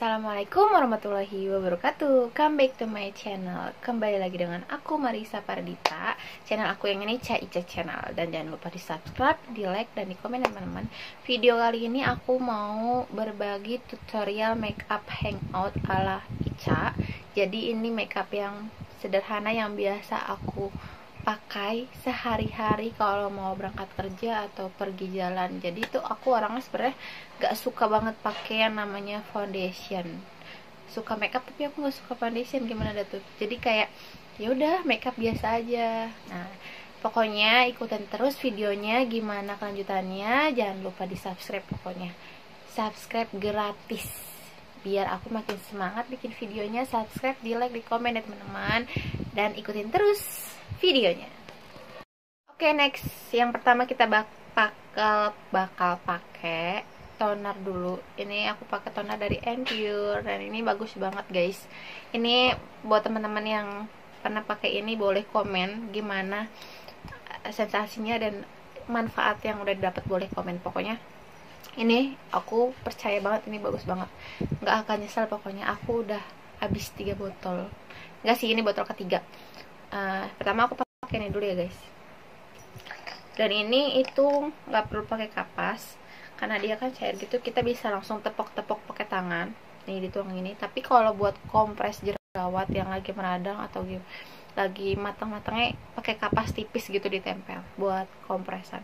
Assalamualaikum warahmatullahi wabarakatuh. Come back to my channel. Kembali lagi dengan aku Marisa Pardita. Channel aku yang ini Ca Ica Channel. Dan jangan lupa di subscribe, di like, dan di komen teman-teman. Video kali ini aku mau berbagi tutorial makeup hangout ala Ica. Jadi ini makeup yang sederhana yang biasa aku pakai sehari-hari kalau mau berangkat kerja atau pergi jalan. Jadi itu aku orangnya sebenarnya gak suka banget pakai yang namanya foundation. Suka makeup tapi aku gak suka foundation, gimana dah tuh. Jadi kayak ya udah makeup biasa aja. Nah, pokoknya ikutin terus videonya gimana kelanjutannya. Jangan lupa di subscribe, pokoknya subscribe gratis biar aku makin semangat bikin videonya. Subscribe, di like, di komen ya teman-teman, dan ikutin terus videonya. Oke, next, yang pertama kita bakal pakai toner dulu. Ini aku pakai toner dari Pure dan ini bagus banget guys. Ini buat teman-teman yang pernah pakai ini boleh komen gimana sensasinya dan manfaat yang udah dapat, boleh komen. Pokoknya ini aku percaya banget ini bagus banget, nggak akan nyesel. Pokoknya aku udah habis 3 botol. Nggak sih, ini botol ketiga. Pertama aku pakai ini dulu ya guys. Dan ini itu nggak perlu pakai kapas karena dia kan cair gitu, kita bisa langsung tepok-tepok pakai tangan. Nih dituang ini. Tapi kalau buat kompres jerawat yang lagi meradang atau lagi matang-matangnya, pakai kapas tipis gitu ditempel buat kompresan.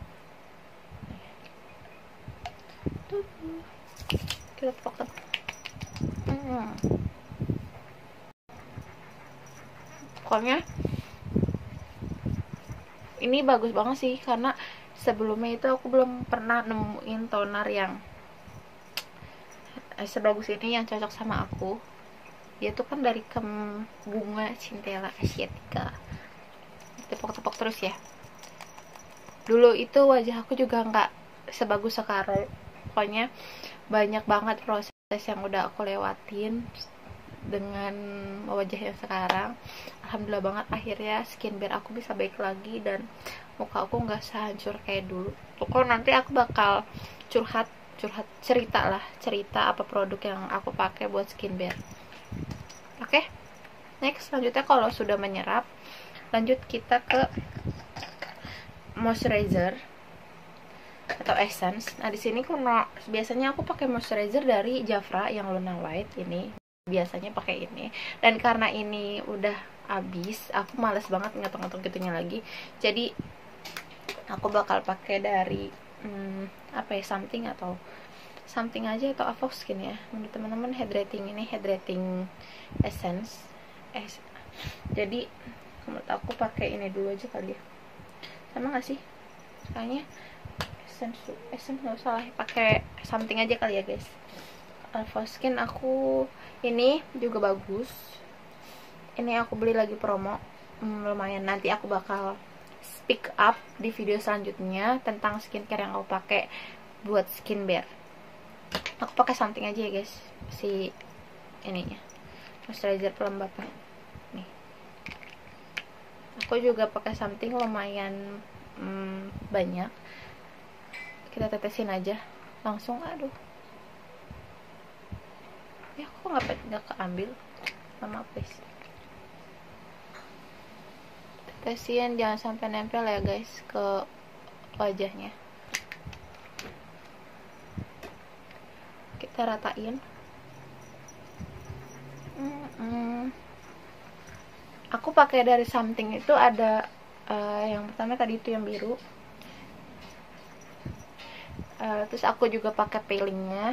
Kita tepok-tepok. Pokoknya ini bagus banget sih, karena sebelumnya itu aku belum pernah nemuin toner yang sebagus ini, yang cocok sama aku. Dia tuh kan dari bunga Centella asiatica. Tepok-tepok terus ya. Dulu itu wajah aku juga nggak sebagus sekarang. Pokoknya banyak banget proses yang udah aku lewatin dengan wajah yang sekarang. Alhamdulillah banget, akhirnya skincare aku bisa baik lagi dan muka aku nggak sehancur kayak dulu. Pokoknya nanti aku bakal cerita apa produk yang aku pakai buat skincare. Oke, next, selanjutnya kalau sudah menyerap, lanjut kita ke moisturizer atau essence. Nah, di sini biasanya aku pakai moisturizer dari Jafra yang Luna White ini. Biasanya pakai ini, dan karena ini udah habis, aku males banget ngetok-ngetok gitunya lagi. Jadi aku bakal pakai dari apa ya, something aja atau Avoskin ya. Menurut teman-teman hydrating essence. Jadi menurut aku pakai ini dulu aja kali ya. Sama nggak sih? Kayaknya essence nggak salah, pakai something aja kali ya guys. Avoskin aku ini juga bagus. Ini aku beli lagi promo, lumayan. Nanti aku bakal speak up di video selanjutnya tentang skincare yang aku pakai buat skincare. Aku pakai something aja ya guys, si ininya moisturizer pelembabnya nih. Aku juga pakai something lumayan banyak. Kita tetesin aja langsung. Aduh ya, aku nggak keambil sama please. Tetesin, jangan sampai nempel ya guys ke wajahnya. Kita ratain. Aku pakai dari something itu ada yang pertama tadi itu yang biru. Terus aku juga pakai peelingnya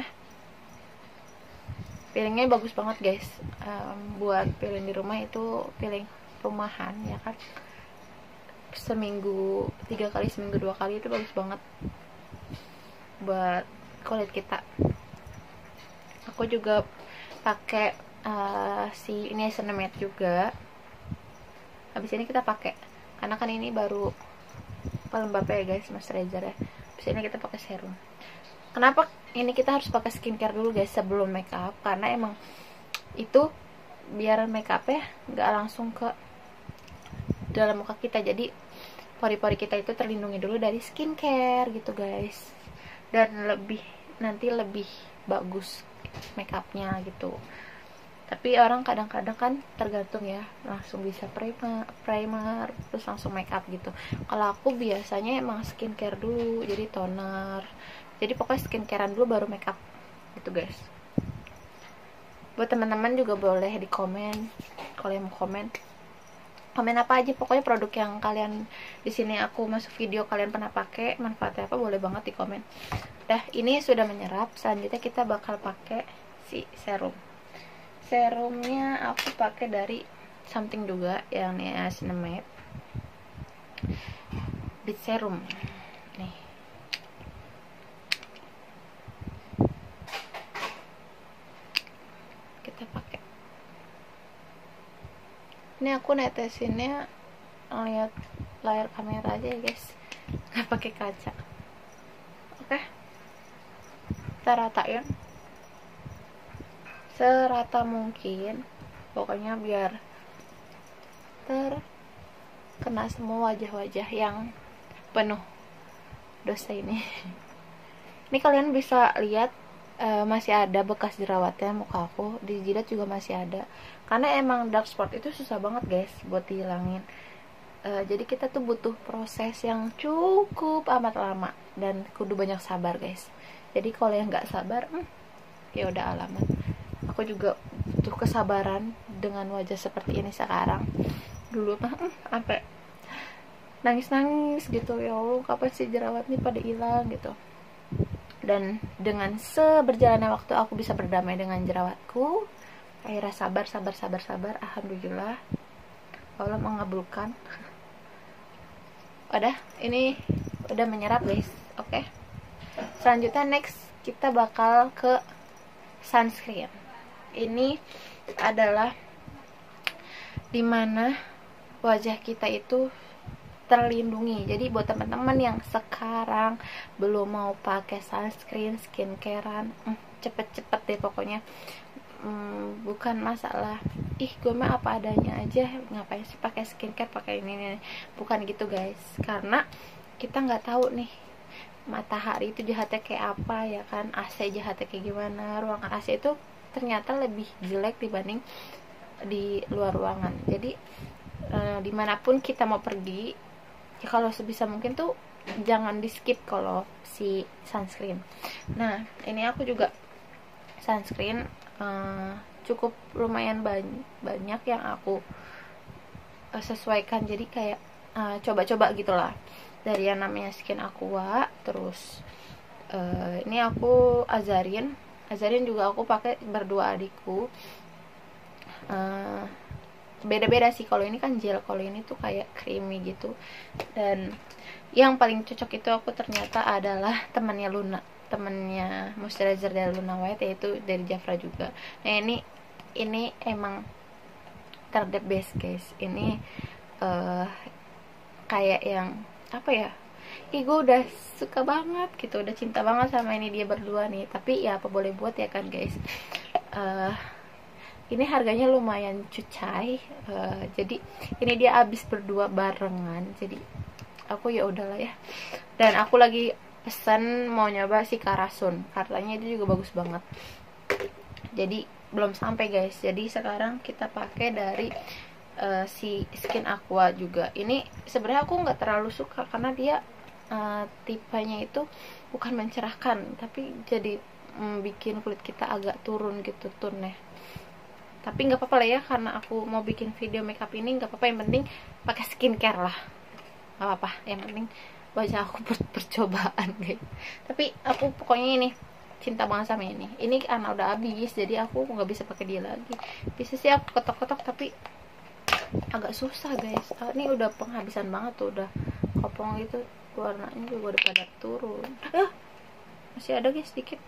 bagus banget guys. Buat peeling di rumah, itu peeling rumahan ya kan, seminggu 3 kali, seminggu 2 kali, itu bagus banget buat kulit kita. Aku juga pakai si niacinamide juga. Habis ini kita pakai, karena kan ini baru pelembab ya guys, moisturizer ya. Habis ini kita pakai serum. Kenapa ini kita harus pakai skincare dulu guys sebelum makeup? Karena emang itu biar makeupnya nggak langsung ke dalam muka kita. Jadi pori-pori kita itu terlindungi dulu dari skincare gitu guys. Dan nanti lebih bagus makeupnya gitu. Tapi orang kadang-kadang kan tergantung ya, langsung bisa primer terus langsung makeup gitu. Kalau aku biasanya emang skincare dulu, jadi toner, jadi pokoknya skincarean dulu baru makeup gitu guys. Buat teman-teman juga boleh di komen kalau yang mau komen apa aja, pokoknya produk yang kalian di sini aku masuk video kalian pernah pakai, manfaatnya apa, boleh banget di komen. Dah, ini sudah menyerap. Selanjutnya kita bakal pakai si serumnya aku pakai dari something juga yang niacinamide bead serum nih. Kita pakai ini, aku netesinnya lihat layar kamera aja ya guys, nggak pakai kaca. Oke, kita ratain serata mungkin, pokoknya biar terkena semua wajah-wajah yang penuh dosa ini. Ini kalian bisa lihat masih ada bekas jerawatnya muka aku, di jidat juga masih ada, karena emang dark spot itu susah banget guys buat dihilangin. Jadi kita tuh butuh proses yang cukup amat lama dan kudu banyak sabar guys. Jadi kalau yang nggak sabar, ya udah alamat. Aku juga butuh kesabaran dengan wajah seperti ini sekarang. Dulu mah sampai nangis-nangis gitu, ya Allah kapan sih jerawatnya pada hilang gitu. Dan dengan seberjalannya waktu aku bisa berdamai dengan jerawatku. Akhirnya sabar, alhamdulillah Allah mengabulkan. Udah, ini udah menyerap guys. Oke. Selanjutnya next kita bakal ke sunscreen. Ini adalah dimana wajah kita itu terlindungi. Jadi buat teman-teman yang sekarang belum mau pakai sunscreen, skincarean, cepet-cepet deh pokoknya. Bukan masalah gue mah apa adanya aja, ngapain sih pakai skincare, pakai ini. Bukan gitu guys, karena kita nggak tahu nih matahari itu jahatnya kayak apa ya kan, AC jahatnya kayak gimana, ruangan AC itu ternyata lebih jelek dibanding di luar ruangan. Jadi dimanapun kita mau pergi ya, kalau sebisa mungkin tuh jangan di skip kalau si sunscreen. Nah ini aku juga sunscreen cukup lumayan banyak yang aku sesuaikan, jadi kayak coba-coba gitulah, dari yang namanya Skin Aqua, terus ini aku Azarin juga aku pakai berdua adikku. Beda-beda sih, kalau ini kan gel, kalau ini tuh kayak creamy gitu. Dan yang paling cocok itu aku ternyata adalah temannya moisturizer dari Luna White, yaitu dari Jafra juga. Nah ini emang the best guys. Ini kayak yang apa ya, gue udah suka banget gitu, udah cinta banget sama ini dia berdua nih. Tapi ya apa boleh buat ya kan guys. Ini harganya lumayan cucai, jadi ini dia habis berdua barengan, jadi aku ya udahlah ya. Dan aku lagi pesan mau nyoba si Karasun, katanya itu juga bagus banget, jadi belum sampai guys. Jadi sekarang kita pakai dari si Skin Aqua juga. Ini sebenarnya aku nggak terlalu suka karena dia tipenya itu bukan mencerahkan, tapi jadi bikin kulit kita agak turun gitu tone-nya. Tapi nggak apa-apa lah ya, karena aku mau bikin video makeup ini nggak apa-apa, yang penting pakai skincare lah, nggak apa-apa, yang penting wajah aku percobaan guys. Tapi aku pokoknya ini cinta banget sama ini karena udah habis, jadi aku nggak bisa pakai dia lagi. Bisa sih aku ketok-ketok tapi agak susah guys. Ini udah penghabisan banget tuh, udah kopong gitu, warnanya juga udah pada turun. Masih ada guys sedikit,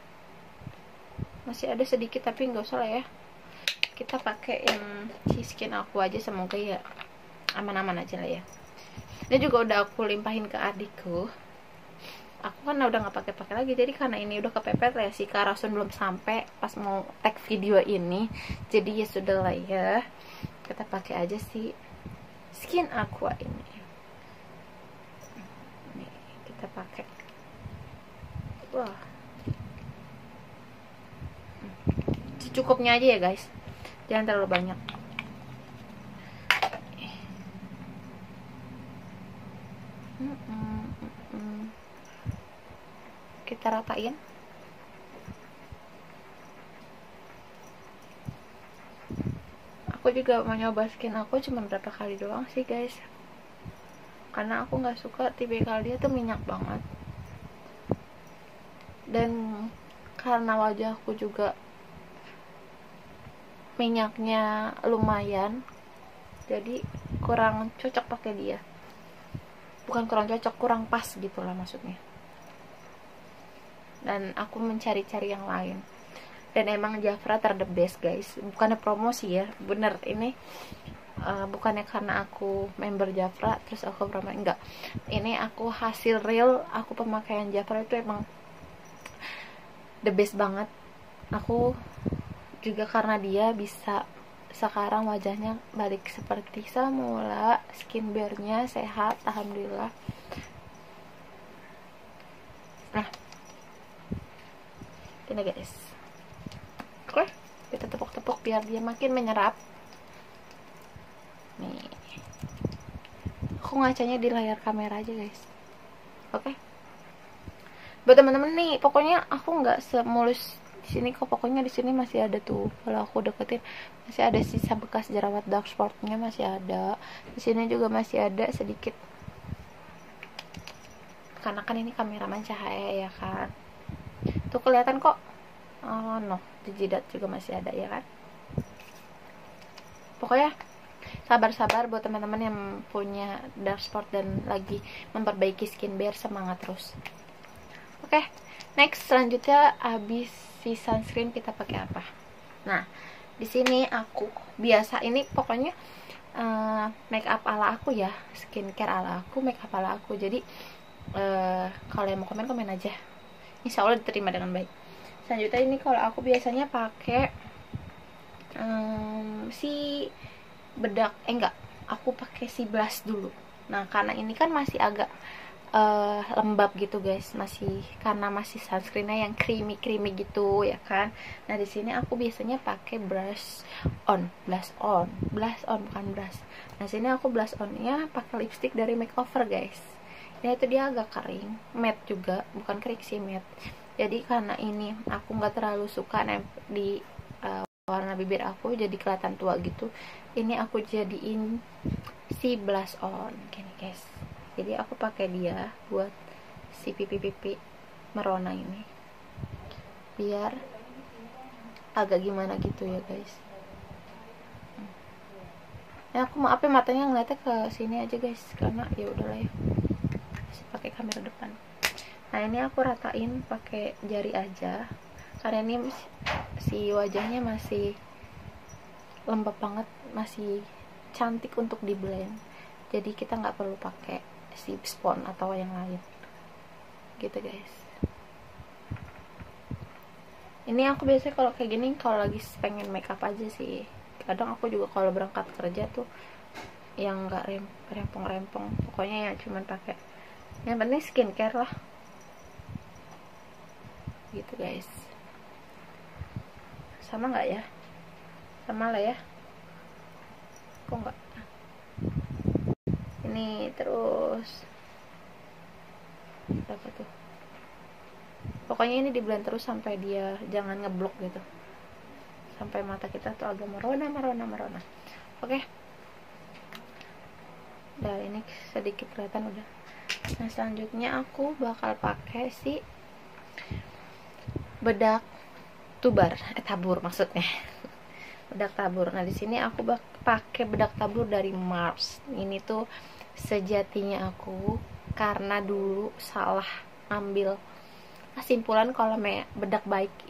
masih ada sedikit, tapi nggak usah lah ya, kita pakai yang si Skin Aqua aja, semoga ya aman-aman aja lah ya. Ini juga udah aku limpahin ke adikku. Aku kan udah nggak pakai lagi, jadi karena ini udah kepepet ya, si Karasun belum sampai pas mau tag video ini, jadi ya sudah lah ya, kita pakai aja si Skin Aqua ini. Nih, kita pakai. Wah, secukupnya aja ya guys, jangan terlalu banyak. Kita ratain. Aku juga mau nyoba skin aku cuma berapa kali doang sih guys, karena aku nggak suka tipikal dia tuh minyak banget, dan karena wajahku juga minyaknya lumayan, jadi kurang cocok pakai dia. Bukan kurang cocok, kurang pas gitu lah maksudnya. Dan aku mencari-cari yang lain, dan emang Jafra ter the best guys. Bukannya promosi ya, bener ini bukannya karena aku member Jafra terus aku promo, enggak. Ini aku hasil real aku pemakaian Jafra itu emang the best banget. Aku juga karena dia bisa sekarang wajahnya balik seperti semula, skincare-nya sehat alhamdulillah. Nah ini guys, oke, kita tepuk-tepuk biar dia makin menyerap. Nih, aku ngacanya di layar kamera aja guys. Oke, buat teman-teman nih, pokoknya aku nggak semulus di sini kok. Pokoknya di sini masih ada tuh, kalau aku deketin masih ada sisa bekas jerawat dark spotnya, masih ada. Di sini juga masih ada sedikit, karena kan ini kameraman cahaya ya kan, tuh kelihatan kok. Oh no, di jidat juga masih ada ya kan. Pokoknya sabar-sabar buat teman-teman yang punya dark spot dan lagi memperbaiki skincare, semangat terus. Oke, next selanjutnya abis si sunscreen kita pakai apa? Nah, di sini aku biasa ini pokoknya make up ala aku ya, skincare ala aku, make up ala aku. Jadi kalau yang mau komen aja, insya Allah diterima dengan baik. Selanjutnya ini kalau aku biasanya pakai si bedak, enggak, aku pakai si blush dulu. Nah karena ini kan masih agak lembab gitu guys, masih karena masih sunscreennya yang creamy gitu ya kan. Nah di sini aku biasanya pakai blush on bukan brush. Nah sini aku blush onnya pakai lipstick dari makeover guys. Ini tuh dia agak kering, matte juga, bukan kering sih, matte. Jadi karena ini aku nggak terlalu suka di warna bibir aku jadi kelihatan tua gitu, ini aku jadiin si blush on gini guys. Jadi aku pakai dia buat si pipi merona ini, biar agak gimana gitu ya guys. Ya aku maaf ya matanya ngeliatnya ke sini aja guys, karena ya udahlah ya, pakai kamera depan. Nah ini aku ratain pakai jari aja, karena ini si wajahnya masih lembab banget, masih cantik untuk di blend. Jadi kita nggak perlu pakai si spons atau yang lain gitu guys. Ini aku biasanya kalau kayak gini kalau lagi pengen makeup aja sih. Kadang aku juga kalau berangkat kerja tuh yang nggak rempong-rempong, pokoknya ya cuman pakai yang penting skincare lah gitu guys. Sama nggak ya? Sama lah ya, kok nggak ini terus apa tuh, pokoknya ini di blend terus sampai dia jangan ngeblok gitu, sampai mata kita tuh agak merona. Oke, udah ini sedikit kelihatan udah. Nah selanjutnya aku bakal pakai si bedak tabur maksudnya bedak tabur. Nah di sini aku pakai bedak tabur dari Mars. Ini tuh sejatinya aku karena dulu salah ambil kesimpulan kalau bedak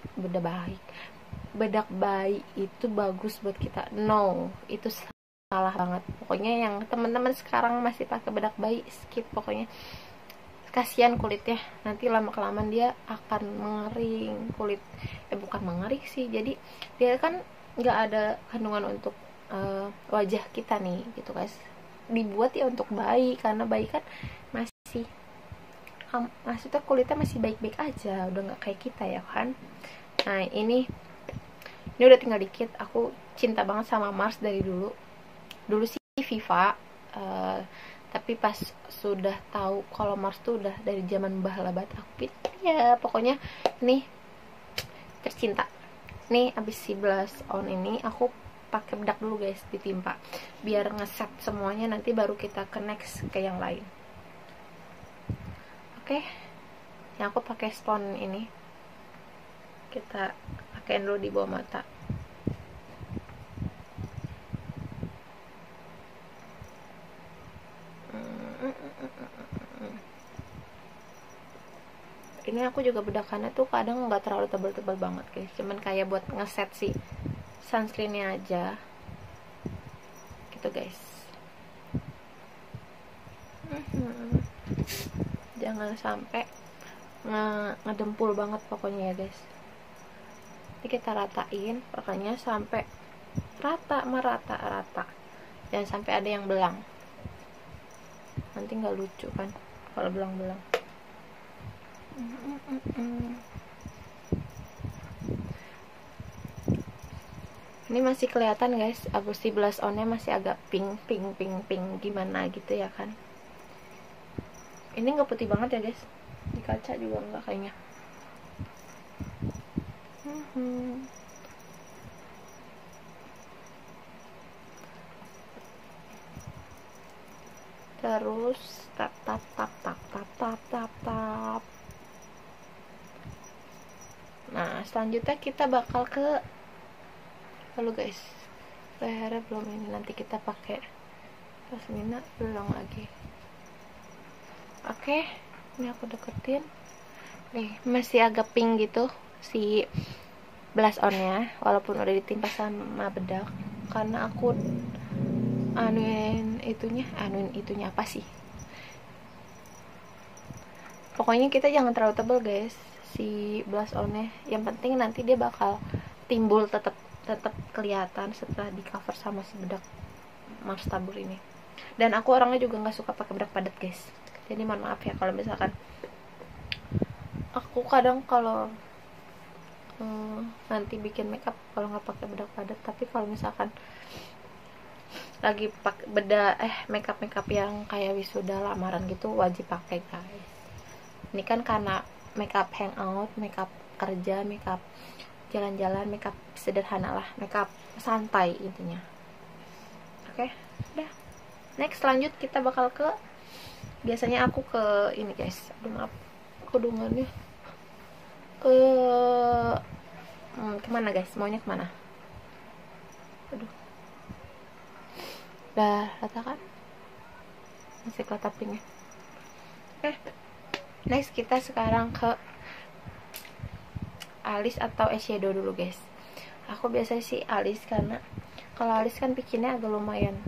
bayi itu bagus buat kita. No, itu salah banget. Pokoknya yang teman-teman sekarang masih pakai bedak bayi, skip pokoknya. Kasihan kulitnya, nanti lama-kelamaan dia akan mengering kulit. Bukan mengering sih, jadi dia kan nggak ada kandungan untuk wajah kita nih gitu guys. Dibuat ya untuk bayi, karena bayi kan masih maksudnya kulitnya masih baik-baik aja, udah nggak kayak kita ya kan. Nah ini Ini udah tinggal dikit. Aku cinta banget sama Mars dari dulu sih Viva, tapi pas sudah tahu kalau Mars tuh udah dari zaman Mbah Labat, aku ya pokoknya nih tercinta. Nih abis si blush on ini aku pakai bedak dulu guys, ditimpa biar ngeset semuanya, nanti baru kita ke next ke yang lain. Oke, yang aku pakai spons ini kita pakai dulu di bawah mata. Ini aku juga bedakannya tuh kadang nggak terlalu tebal-tebal banget guys, cuman kayak buat ngeset si sunscreennya aja gitu guys. Jangan sampai ngedempul banget pokoknya ya guys. Ini kita ratain pokoknya sampai rata, jangan sampai ada yang belang, nanti nggak lucu kan kalau belang-belang. Ini masih kelihatan guys, si blush onnya masih agak pink gimana gitu ya kan. Ini nggak putih banget ya guys, di kaca juga nggak kayaknya. Terus tap. Nah selanjutnya kita bakal ke lalu guys, lehernya belum, ini nanti kita pakai pasmina belum lagi. Oke, ini aku deketin nih, masih agak pink gitu si blush onnya walaupun udah ditimpa sama bedak, karena aku anuin itunya apa sih, pokoknya kita jangan terlalu tebal guys si blush onnya, yang penting nanti dia bakal timbul, tetap kelihatan setelah di cover sama si bedak Mars tabur ini. Dan aku orangnya juga nggak suka pakai bedak padat guys, jadi mohon maaf ya kalau misalkan aku kadang kalau nanti bikin makeup kalau nggak pakai bedak padat, tapi kalau misalkan lagi pakai makeup yang kayak wisuda lamaran gitu wajib pakai guys. Ini kan karena makeup hangout, makeup kerja, makeup jalan-jalan, makeup sederhana lah, makeup santai intinya. Oke, udah. Next lanjut kita bakal ke, biasanya aku ke ini guys, aduh maaf kudungannya ke kemana guys, maunya kemana, aduh udah rata kan, masih kelihatan pinknya. Oke, next kita sekarang ke alis atau eyeshadow dulu guys. Aku biasanya sih alis, karena kalau alis kan bikinnya agak lumayan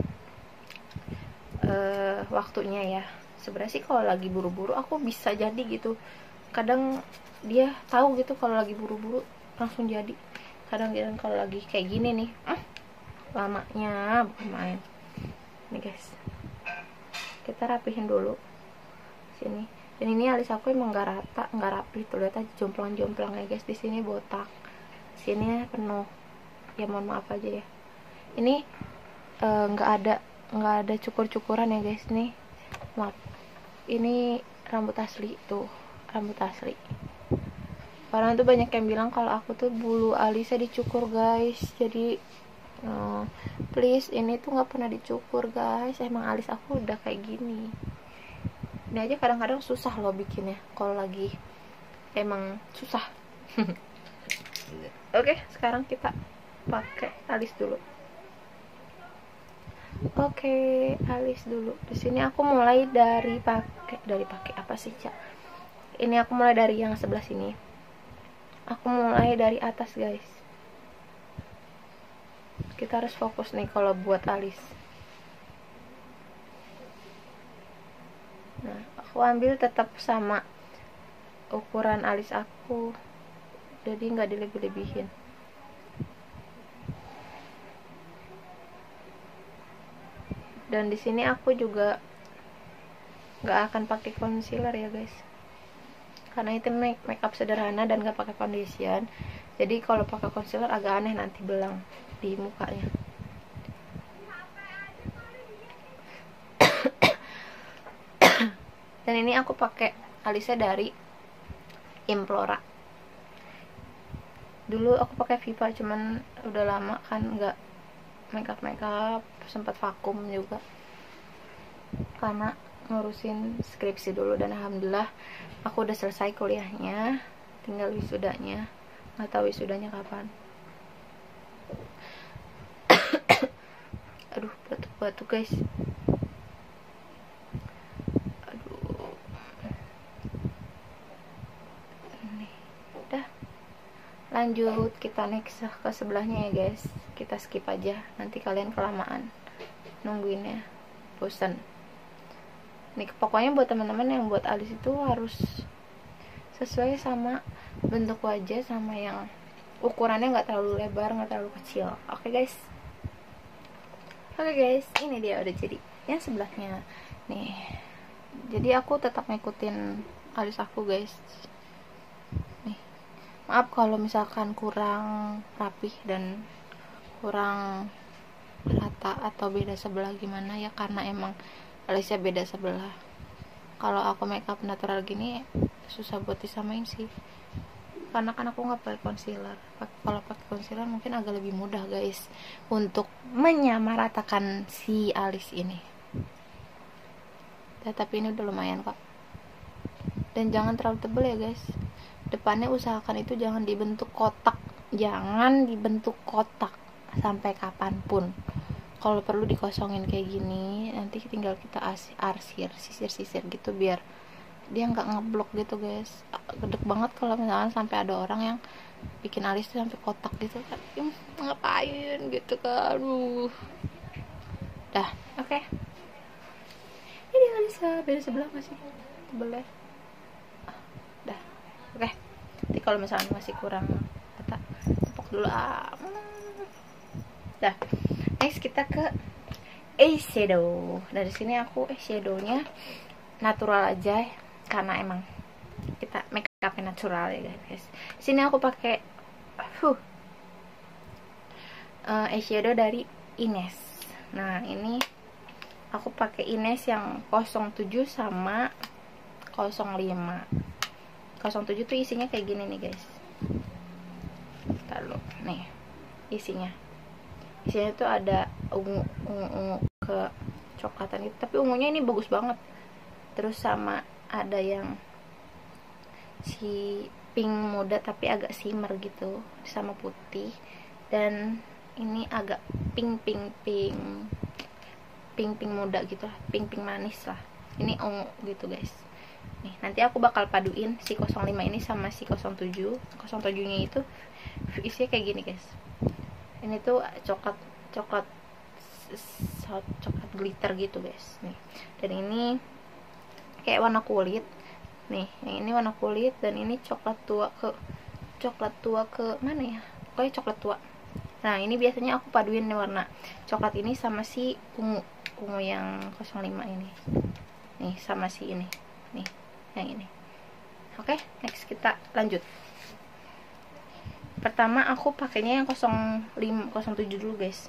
waktunya ya. Sebenarnya sih kalau lagi buru-buru aku bisa jadi gitu, kadang dia tahu gitu kalau lagi buru-buru langsung jadi. Kadang kalau lagi kayak gini nih, lamanya bukan main. Nih guys, kita rapihin dulu sini. Dan ini alis aku emang nggak rata, nggak rapi tuh, lihat aja jomplang-jomplangnya guys. Di sini botak, sini penuh. Ya mohon maaf aja ya. Ini nggak ada cukur-cukuran ya guys. Nih maaf, ini rambut asli tuh, rambut asli. Orang tuh banyak yang bilang kalau aku tuh bulu alisnya dicukur guys, jadi please, ini tuh nggak pernah dicukur guys, emang alis aku udah kayak gini. Ini aja kadang-kadang susah loh bikinnya, kalau lagi emang susah. Oke, sekarang kita pakai alis dulu. Oke, alis dulu. Di sini aku mulai dari pakai apa sih, Cak? Ini aku mulai dari yang sebelah sini. Aku mulai dari atas, guys. Kita harus fokus nih kalau buat alis. Nah, aku ambil tetap sama ukuran alis aku, jadi nggak dilebih-lebihin. Dan di sini aku juga nggak akan pakai concealer ya guys, karena itu makeup sederhana dan nggak pakai foundation. Jadi kalau pakai concealer agak aneh nanti belang di mukanya. Dan ini aku pakai alisnya dari Implora. Dulu aku pakai Viva, cuman udah lama kan nggak makeup, sempat vakum juga karena ngurusin skripsi dulu. Dan alhamdulillah aku udah selesai kuliahnya, tinggal wisudanya. Nggak tahu wisudanya kapan. Aduh, batuk-batuk guys. Aduh. Nih, udah. Lanjut, kita next ke sebelahnya ya guys. Kita skip aja, nanti kalian kelamaan nungguinnya, bosan. Nih, pokoknya buat teman-teman yang buat alis itu harus sesuai sama bentuk wajah, sama yang ukurannya nggak terlalu lebar, nggak terlalu kecil. Oke guys. Oke guys, ini dia udah jadi yang sebelahnya nih. Jadi aku tetap ngikutin alis aku guys. Nih, maaf kalau misalkan kurang rapih dan kurang rata atau beda sebelah gimana ya, karena emang alisnya beda sebelah. Kalau aku makeup natural gini susah buat disamain sih, karena kan aku nggak pakai concealer. Kalau pakai concealer mungkin agak lebih mudah guys untuk menyamaratakan si alis ini. Tapi ini udah lumayan kok. Dan jangan terlalu tebal ya guys. Depannya usahakan itu jangan dibentuk kotak, sampai kapanpun. Kalau perlu dikosongin kayak gini, nanti tinggal kita sisir gitu biar dia nggak ngeblok gitu guys. Gedek banget kalau misalnya sampai ada orang yang bikin alis tuh sampai kotak gitu kan. Ngapain gitu kan. Aduh. Dah, oke. Ini alisnya beda sebelah masih tebel ya. Dah, oke. Nanti kalau misalnya masih kurang kata tepuk dulu. Dah, next kita ke eyeshadow. Dari sini aku eyeshadownya natural aja, karena emang kita makeup natural ya guys. Sini aku pakai eyeshadow dari Ines. Nah, ini aku pakai Ines yang 07 sama 05. 07 tuh isinya kayak gini nih guys. Lalu nih isinya tuh ada ungu ke coklatan itu, tapi ungunya ini bagus banget. Terus sama ada yang si pink muda tapi agak shimmer gitu, sama putih. Dan ini agak pink muda gitu lah, pink manis lah. Ini ungu gitu guys. Nih, nanti aku bakal paduin si 05 ini sama si 07. 07 nya itu isinya kayak gini guys. Ini tuh coklat glitter gitu guys. Nih, dan ini kayak warna kulit. Nih, yang ini warna kulit, dan ini coklat tua ke mana ya, pokoknya coklat tua. Nah, ini biasanya aku paduin warna coklat ini sama si ungu yang 05 ini. Nih, sama si ini. Nih, yang ini. Oke, next kita lanjut. Pertama aku pakainya yang 07 dulu guys.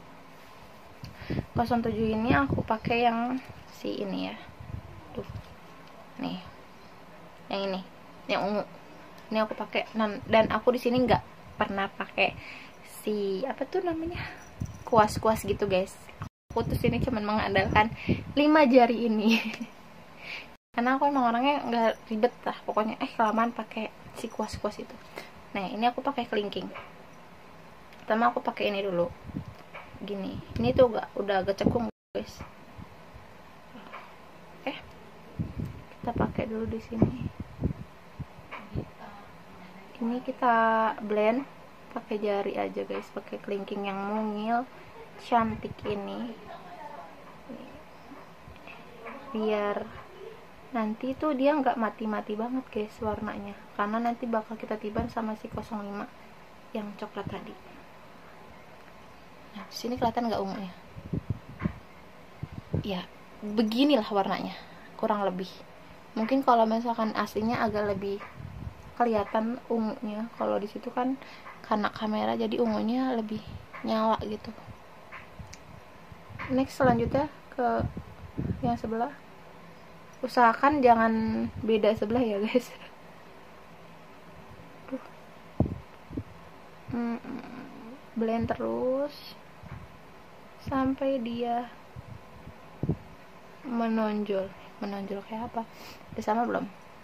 07 ini aku pakai yang si ini ya. Tuh. Nih. Yang ini, yang ungu. Ini aku pakai, dan aku di sini nggak pernah pakai si apa tuh namanya, kuas gitu guys. Aku tuh sini cuman mengandalkan 5 jari ini. Karena aku emang orangnya nggak ribet lah, pokoknya kelamaan pakai si kuas itu. Nah, ini aku pakai kelingking. Pertama aku pakai ini dulu, gini. Ini tuh udah agak cekung guys. Kita pakai dulu di sini. Ini kita blend pakai jari aja guys, pakai kelingking yang mungil cantik ini. Biar nanti tuh dia nggak mati-mati banget guys warnanya, karena nanti bakal kita tiban sama si 05 yang coklat tadi. Nah, sini kelihatan nggak ungu ya? Ya, beginilah warnanya kurang lebih. Mungkin kalau misalkan aslinya agak lebih kelihatan ungunya, kalau di situ kan karena kamera jadi ungunya lebih nyala gitu. Next selanjutnya ke yang sebelah. Usahakan jangan beda sebelah ya guys. Blend terus sampai dia menonjol kayak apa? Udah sama belum?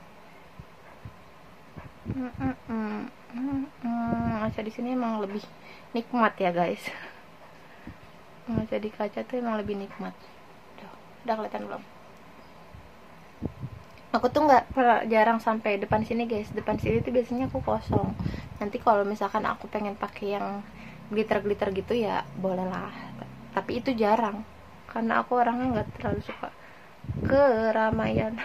Ngaca di sini emang lebih nikmat ya guys. Ngaca di kaca tuh emang lebih nikmat. Udah kelihatan belum? Aku tuh jarang sampai depan sini guys. Depan sini tuh biasanya aku kosong. Nanti kalau misalkan aku pengen pakai yang glitter gitu ya boleh lah. Tapi itu jarang karena aku orangnya nggak terlalu suka keramaian.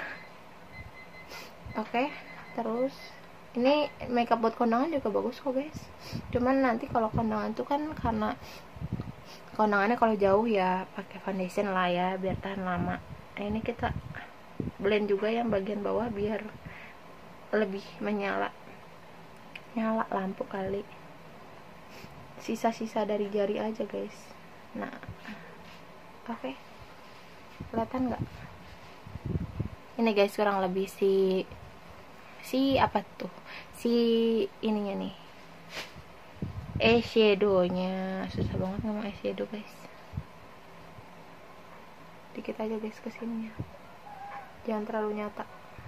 Oke, terus ini makeup buat kondangan juga bagus kok guys. Cuman nanti kalau kondangan tuh kan karena kondangannya kalau jauh ya pakai foundation lah ya biar tahan lama. Nah, ini kita blend juga yang bagian bawah biar lebih nyala lampu kali. Sisa-sisa dari jari aja guys. Nah, oke. Kelihatan nggak? Ini guys kurang lebih si apa tuh? Si ininya nih. Eyeshadow-nya. Susah banget ngomong eyeshadow guys. Dikit aja guys kesininya. Jangan terlalu nyata.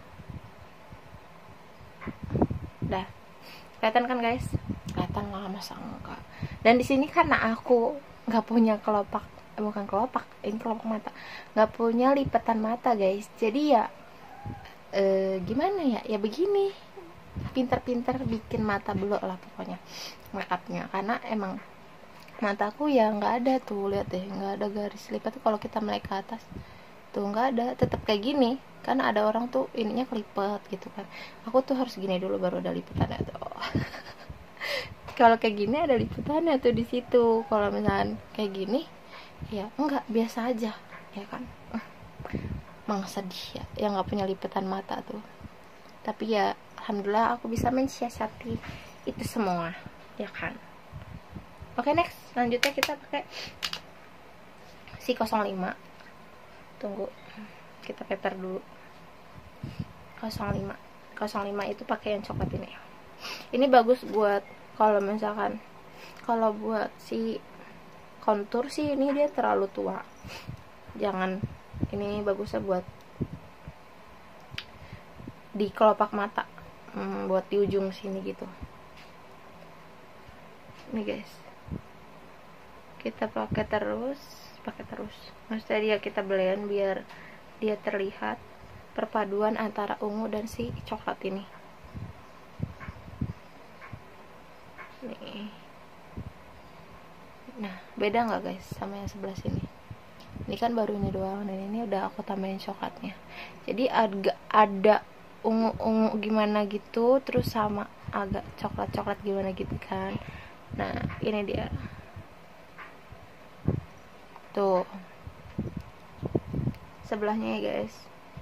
Dah. Kelihatan kan guys? Kelihatan lah, masa enggak. Dan di sini karena aku nggak punya kelopak mata, nggak punya lipatan mata guys. Jadi ya gimana ya? Ya begini. Pinter-pinter bikin mata belok lah pokoknya makeupnya. Karena emang mataku ya nggak ada tuh, lihat deh, nggak ada garis lipat kalau kita melek ke atas. Tuh nggak ada, tetap kayak gini. Karena ada orang tuh ininya kelipet gitu kan. Aku tuh harus gini dulu baru ada lipatannya tuh. Kalau kayak gini ada lipatannya tuh di situ. Kalau misalkan kayak gini, ya enggak, biasa aja, ya kan. Mang sedih ya, yang nggak punya lipatan mata tuh. Tapi ya, alhamdulillah aku bisa mensiasati itu semua, ya kan. Oke, next, selanjutnya kita pakai si 05. Tunggu, kita paper dulu. 05 itu pakai yang coklat ini. Ini bagus buat kalau misalkan buat si kontur sih ini dia terlalu tua. Jangan, ini bagusnya buat di kelopak mata, buat di ujung sini gitu. Ini guys, kita pakai terus. Maksudnya dia kita blend biar dia terlihat perpaduan antara ungu dan si coklat ini. Nih. Nah, beda nggak guys sama yang sebelah sini? Ini kan baru ini doang, dan ini udah aku tambahin coklatnya. Jadi agak ada ungu-ungu gimana gitu, terus sama agak coklat-coklat gimana gitu kan. Nah, ini dia. Tuh. Sebelahnya ya guys.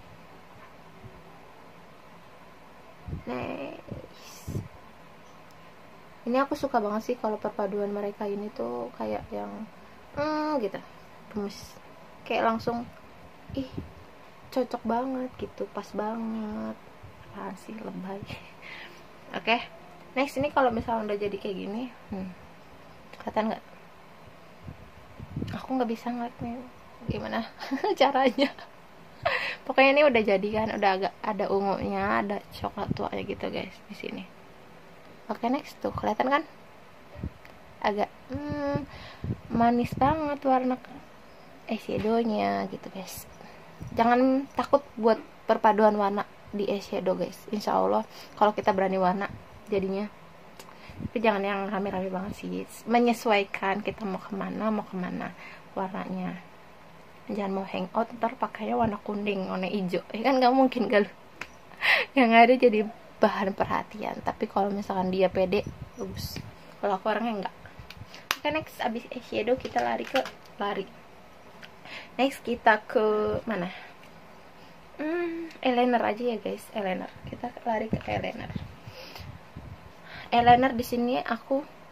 Nice. Ini aku suka banget sih kalau perpaduan mereka ini tuh kayak yang gitu. Gemes. Kayak langsung cocok banget gitu, pas banget. Apaan sih, lebay. Oke. Next, ini kalau misalnya udah jadi kayak gini, kelihatan nggak? Aku nggak bisa ngeliatnya gimana caranya. Pokoknya ini udah jadi kan, udah agak ada ungunya, ada coklat tuanya gitu guys di sini. Oke, next, tuh kelihatan kan? Agak manis banget warna eyeshadow-nya gitu guys. Jangan takut buat perpaduan warna di eyeshadow guys. Insya Allah kalau kita berani warna jadinya. Tapi jangan yang rame-rame banget sih. Menyesuaikan kita mau kemana warnanya. Jangan mau hangout ntar pakainya warna kuning, warna hijau, ya kan nggak mungkin kan. Yang ada jadi bahan perhatian. Tapi kalau misalkan dia pede, bagus. Kalau aku orangnya enggak. Oke, next, abis eyeshadow kita lari. Next kita ke mana? Eyeliner aja ya guys, eyeliner. Kita lari ke eyeliner. Eyeliner di sini aku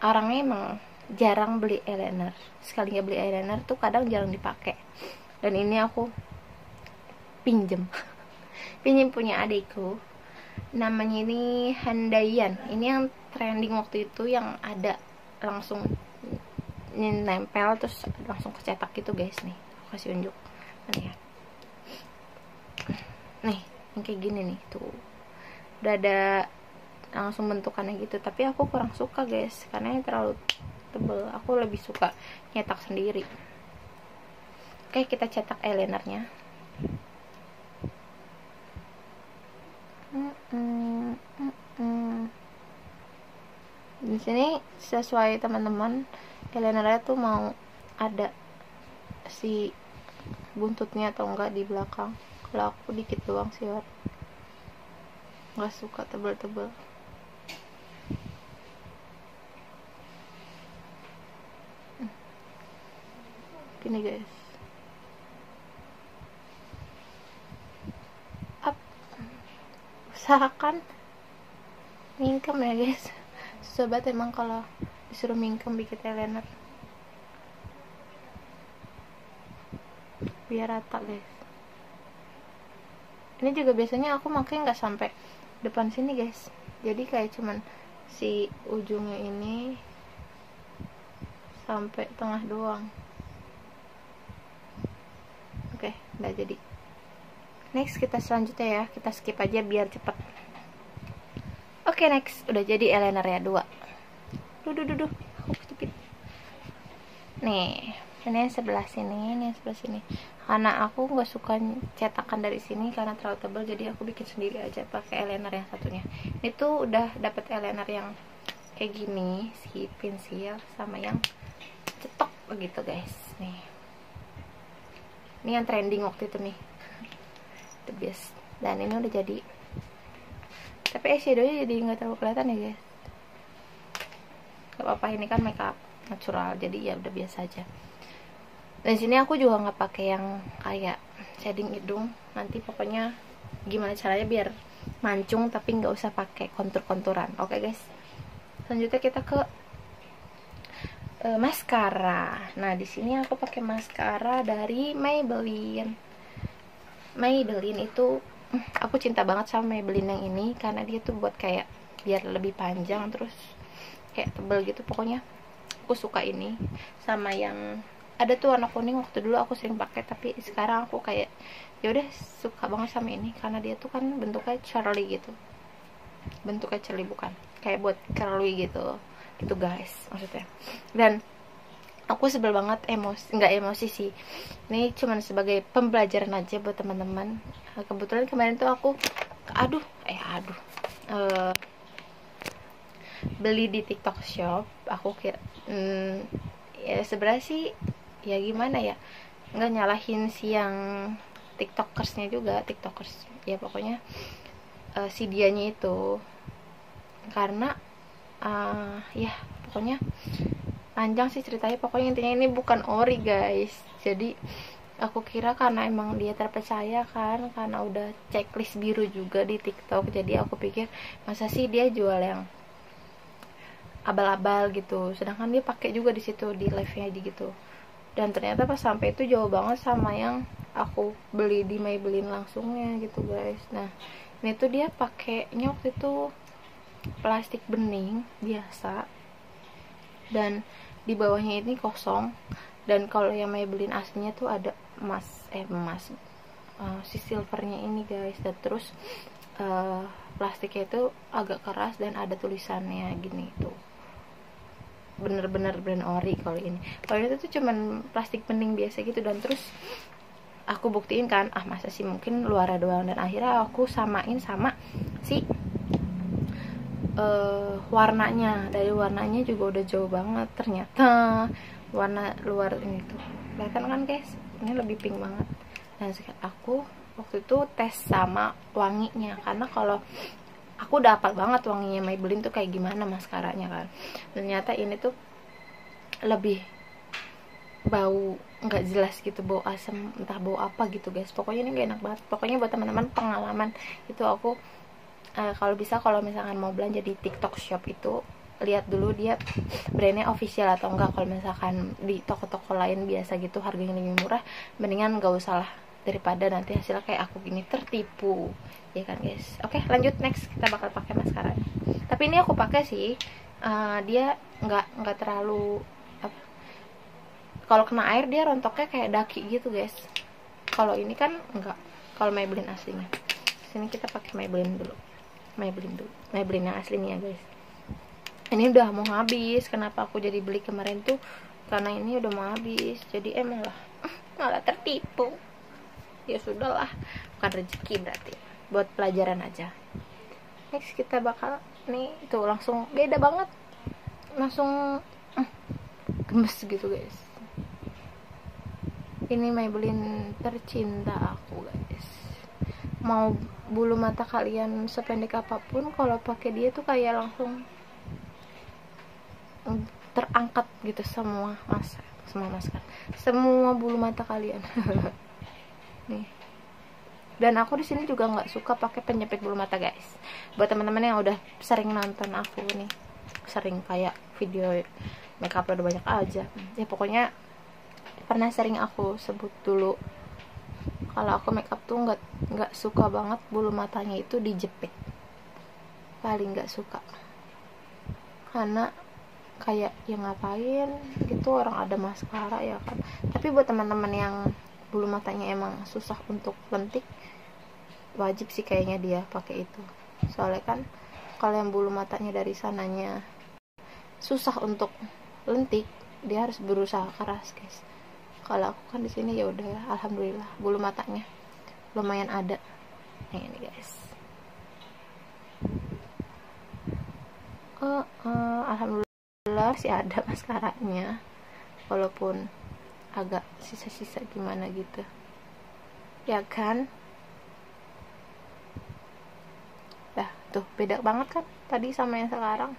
orangnya emang jarang beli eyeliner. Sekali nggak beli eyeliner tuh kadang jarang dipakai. Dan ini aku pinjem pinjem punya adikku, namanya ini Handaian. Ini yang trending waktu itu, yang ada langsung nempel terus langsung kecetak gitu guys. Nih aku kasih unjuk nih ya, nih yang kayak gini nih tuh, udah ada langsung bentukannya gitu. Tapi aku kurang suka guys, karena ini terlalu tebel. Aku lebih suka nyetak sendiri. Oke, kita cetak eyelinernya. Di sini sesuai teman-teman, eyelinernya tuh mau ada si buntutnya atau enggak di belakang. Kalau aku dikit doang sih, nggak suka tebel-tebel. Gini guys, usahakan mingkem ya guys. Susah banget emang kalau disuruh mingkem bikin eyeliner, biar rata guys. Ini juga biasanya aku makanya nggak sampai depan sini guys, jadi kayak cuman si ujungnya ini sampai tengah doang. Oke, udah jadi. Next, kita selanjutnya ya, kita skip aja biar cepet. Oke, next, udah jadi eyeliner ya 2. Duh, aku kejepit. Nih, ini yang sebelah sini, ini yang sebelah sini. Karena aku nggak suka cetakan dari sini karena terlalu tebal, jadi aku bikin sendiri aja pakai eyeliner yang satunya. Ini tuh udah dapet eyeliner yang kayak gini, si pensil sama yang cetok begitu guys. Nih, ini yang trending waktu itu nih, the best. Dan ini udah jadi, tapi eyeshadownya jadi nggak terlalu kelihatan ya guys. Gak apa-apa, ini kan makeup natural, jadi ya udah biasa aja. Dan sini aku juga nggak pakai yang kayak shading hidung. Nanti pokoknya gimana caranya biar mancung tapi nggak usah pakai kontur-konturan. Oke guys, selanjutnya kita ke maskara. Nah, di sini aku pakai maskara dari Maybelline. Maybelline itu aku cinta banget sama Maybelline yang ini, karena dia tuh buat kayak biar lebih panjang terus kayak tebel gitu. Pokoknya aku suka ini. Sama yang ada tuh warna kuning, waktu dulu aku sering pakai, tapi sekarang aku kayak ya udah suka banget sama ini, karena dia tuh kan bentuknya curly gitu. Bentuknya curly, bukan kayak buat curly gitu guys maksudnya. Dan aku sebel banget, nggak emosi sih, ini cuman sebagai pembelajaran aja buat teman-teman. Kebetulan kemarin tuh aku beli di TikTok Shop. Aku kira ya sebenarnya sih ya gimana ya, nggak nyalahin si yang TikTokersnya juga, TikTokers ya pokoknya si dianya itu, karena ya pokoknya panjang sih ceritanya. Pokoknya intinya ini bukan ori guys. Jadi aku kira karena emang dia terpercaya kan, karena udah checklist biru juga di TikTok, jadi aku pikir masa sih dia jual yang abal-abal gitu, sedangkan dia pakai juga di situ di live-nya aja gitu. Dan ternyata pas sampai itu jauh banget sama yang aku beli di Maybelline langsungnya gitu guys. Nah, ini tuh dia pakainya waktu itu plastik bening biasa, dan di bawahnya ini kosong. Dan kalau yang Maybelline aslinya tuh ada si silvernya ini guys. Dan terus plastiknya itu agak keras dan ada tulisannya gini tuh, bener-bener brand ori. Kalau ini tuh cuman plastik bening biasa gitu. Dan terus aku buktiin kan, masa sih mungkin luar doang. Dan akhirnya aku samain sama si warnanya. Dari warnanya juga udah jauh banget, ternyata warna luar ini tuh kelihatan kan guys, ini lebih pink banget. Dan sekarang aku waktu itu tes sama wanginya, karena kalau aku udah hafal banget wanginya Maybelline tuh kayak gimana maskaranya kan. Ternyata ini tuh lebih bau nggak jelas gitu, bau asam, entah bau apa gitu guys. Pokoknya ini gak enak banget. Pokoknya buat teman-teman pengalaman itu, aku kalau bisa kalau misalkan mau belanja di TikTok Shop itu lihat dulu dia brandnya official atau enggak. Kalau misalkan di toko-toko lain biasa gitu harganya lebih murah, mendingan nggak usah lah, daripada nanti hasilnya kayak aku gini tertipu, ya kan guys. Oke, lanjut, next kita bakal pakai maskara. Tapi ini aku pakai sih, dia nggak terlalu apa, kalau kena air dia rontoknya kayak daki gitu guys. Kalau ini kan enggak, kalau Maybelline aslinya. Sini kita pakai Maybelline dulu, Maybelline yang aslinya guys. Ini udah mau habis. Kenapa aku jadi beli kemarin tuh, karena ini udah mau habis. Jadi malah tertipu. Ya sudahlah, bukan rezeki berarti, buat pelajaran aja. Next kita bakal nih, tuh langsung beda banget, langsung gemes gitu guys. Ini Maybelline tercinta aku guys. Mau bulu mata kalian sependek apapun, kalau pakai dia tuh kayak langsung terangkat gitu semua masker, semua bulu mata kalian. Nih. Dan aku di sini juga nggak suka pakai penjepit bulu mata guys. Buat teman-teman yang udah sering nonton aku nih, sering kayak video makeup udah banyak aja ya, pokoknya pernah sering aku sebut dulu kalau aku makeup tuh nggak suka banget bulu matanya itu dijepit, paling nggak suka, karena kayak ya ngapain gitu, orang ada maskara ya kan. Tapi buat teman-teman yang bulu matanya emang susah untuk lentik, wajib sih kayaknya dia pakai itu. Soalnya kan kalau yang bulu matanya dari sananya susah untuk lentik, dia harus berusaha keras guys. Kalau aku kan di sini ya udah, alhamdulillah bulu matanya lumayan ada. Nah, ini guys. Alhamdulillah sih ada maskaranya, walaupun agak sisa-sisa gimana gitu ya kan. Dah tuh beda banget kan tadi sama yang sekarang.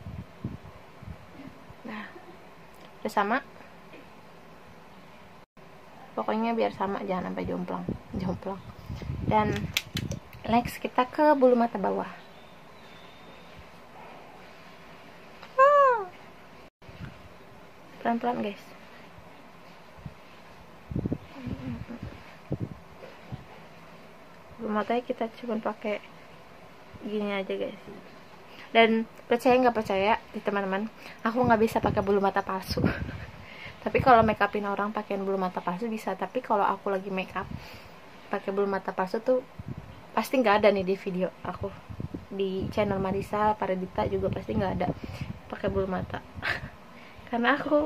Nah udah sama, pokoknya biar sama, jangan sampai jomplang. Dan next kita ke bulu mata bawah. Pelan-pelan guys. Bulu matanya kita cuma pakai gini aja guys. Dan percaya nggak percaya di teman-teman, aku nggak bisa pakai bulu mata palsu. Tapi kalau make upin orang pakein bulu mata palsu bisa. Tapi kalau aku lagi make up pakai bulu mata palsu tuh pasti nggak ada nih di video aku. Di channel Marisa Pardita juga pasti nggak ada pakai bulu mata. Karena aku